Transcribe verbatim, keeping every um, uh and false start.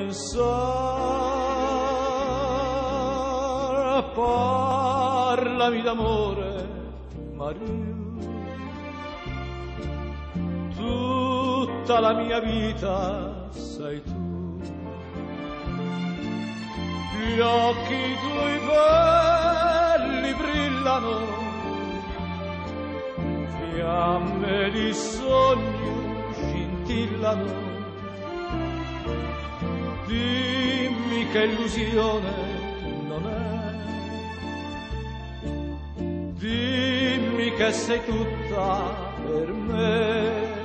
pensare, parlami d'amore, Maria. Tutta la mia vita sei tu, gli occhi tuoi belli brillano, fiamme di sogno scintillano. Dimmi che illusione non è, dimmi che sei tutta per me.